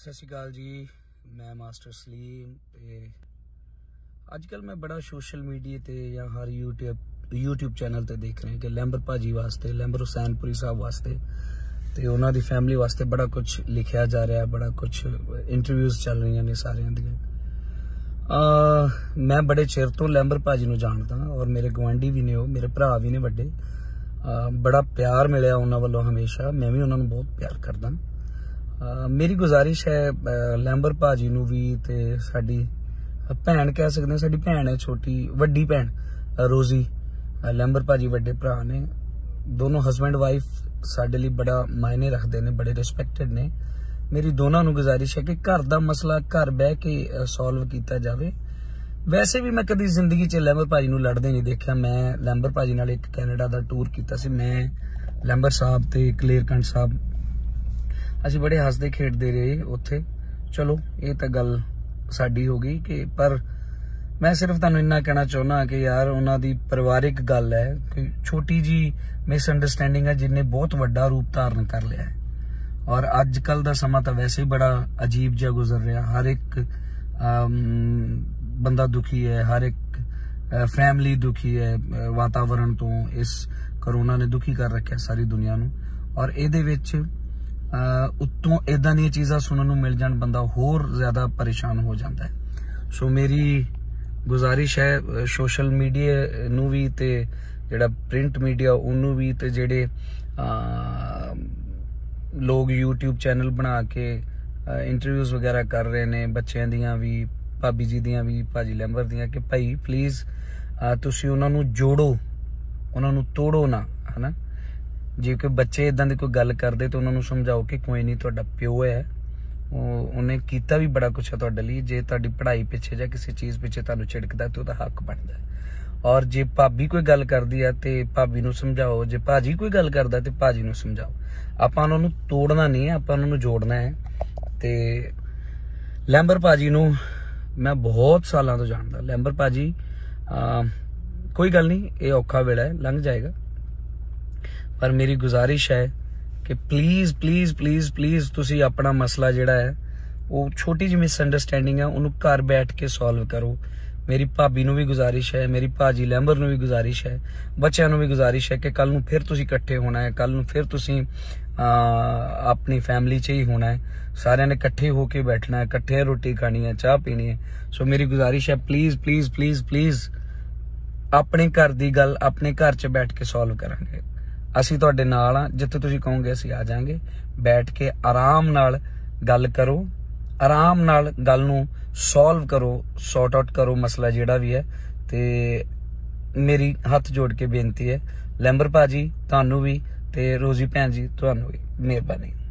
सत श्री अकाल जी, मैं मास्टर सलीम ते अजकल मैं बड़ा सोशल मीडिया ते या हर यूट्यूब चैनल ते देख रहे हैं कि लैंबर भाजी वास्ते, लैंबर हुसैनपुरी साहब वास्ते ते उन्हां दी फैमिली वास्ते बड़ा कुछ लिखिया जा रहा है, बड़ा कुछ इंटरव्यूज चल रही ने सारियां दी। मैं बड़े चिर तो लैंबर भाजी नूं जानदा और मेरे गवांढी भी ने, मेरे भरा भी ने वड्डे। बड़ा प्यार मिलिया उन्हां वालों हमेशा, मैं भी उन्हां नूं बहुत प्यार करदा। मेरी गुजारिश है लैंबर भाजी नूं भी ते साडी भैन कह सकते, साडी भैन है छोटी, वड्डी भैन रोजी, लैंबर भाजी वड्डे भरा ने, दोनों हस्बैंड वाइफ साडे लई बड़ा मायने रखते ने, बड़े रिस्पैक्टेड ने। मेरी दोनों नूं गुजारिश है कि घर दा मसला घर बह के सॉल्व किया जाए। वैसे भी मैं कदी जिंदगी च लैंबर भाजी नूं लड़दे नहीं देखा। मैं लैंबर भाजी नाल एक कैनेडा दा टूर कीता सी, मैं लैंबर साहब ते कलेरकंठ साहब, असीं बड़े हसदे खेडदे रहे उत्थे। चलो ये तो गल साडी हो गई कि, पर मैं सिर्फ तुहानूं इन्ना कहना चाहुंदा कि यार उन्हां दी परिवारिक गल है, कोई छोटी जी मिसअंडरस्टैंडिंग है जिन्हें बहुत वड्डा रूप धारण कर लिया है। और अजकल दा समा तो वैसे ही बड़ा अजीब जिहा गुजर रहा, हर एक बंदा दुखी है, हर एक फैमिली दुखी है वातावरण तो। इस करोना ने दुखी कर रखा सारी दुनिया नूं, और इहदे विच उत्तों इदां दी चीज़ां सुनने नूं मिल जाण बंदा होर ज्यादा परेशान हो जाता है। सो मेरी गुजारिश है सोशल मीडिया नूं भी ते जिहड़ा प्रिंट मीडिया उन्नू भी ते जिहड़े लोग यूट्यूब चैनल बना के इंटरव्यूज वगैरह कर रहे ने, बच्चों दियां भी, भाभी जी दियां भी, भाजी लैंबर दियां, कि भाई प्लीज तुसीं उन्हां नूं जोड़ो, उन्हां नूं तोड़ो ना, है ना। जे कोई बच्चे इदां दी कोई गल करदे तो उन्हां नूं समझाओ कि कोई नहीं, तुहाडा प्यो है, उन्हें कीता भी बड़ा कुछ है तुहाडे लई। जे तुहाडी पढ़ाई पिछे जां किसी चीज़ पिछे तुहानूं झिड़कदा ते उहदा हक बनदा है। और जे भाभी कोई गल करदी है ते भाभी नूं समझाओ, जे भाजी कोई गल करदा ते भाजी नूं समझाओ। आपां उन्हां नूं तोड़ना नहीं है, आपां उन्हां नूं जोड़ना है। ते लैंबर भाजी नूं मैं बहुत सालों तो जानदा। लैंबर भाजी कोई गल नहीं, ये औखा वेला है, लंघ जाएगा, पर मेरी गुजारिश है कि प्लीज प्लीज प्लीज प्लीज तुसी अपना मसला जिहड़ा है वो छोटी जी मिसअंडरस्टैंडिंग है उन्होंने घर बैठ के सॉल्व करो। मेरी भाभी नूं भी गुजारिश है, मेरी भाजी लैंबर नूं भी गुजारिश है, बच्चों नूं भी गुजारिश है कि कल नूं फिर तुसी इकट्ठे होना है, कल नूं फिर तुसी अपनी फैमिली च ही होना है, सारिਆਂ ने इकट्ठे होके बैठना है, इकट्ठे रोटी खानी है, चाह पीनी है। सो मेरी गुजारिश है प्लीज प्लीज प्लीज प्लीज अपने घर दी गल अपने घर च बैठ के सॉल्व करांगे। असीं तुहाडे नाल आ, जिथे तुसीं कहोगे असीं आ जाएंगे। बैठ के आराम नाल गल करो, आराम नाल गल नूं सॉल्व करो, सॉर्ट आउट करो मसला जिहड़ा भी है। ते मेरी हथ जोड़ के बेनती है लैंबर भाजी तुहानूं भी ते रोजी भैन जी तुहानूं भी, मेहरबानी।